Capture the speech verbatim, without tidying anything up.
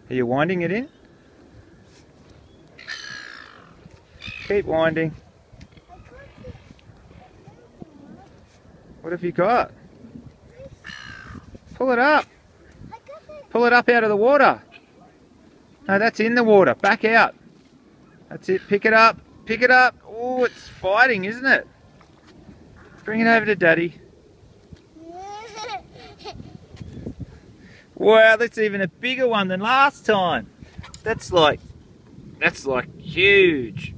Are you winding it in? Keep winding. What have you got? Pull it up. Pull it up out of the water. No, that's in the water. Back out. That's it. Pick it up. Pick it up. Oh, it's fighting, isn't it? Bring it over to Daddy. Wow, that's even a bigger one than last time. That's like, that's like huge.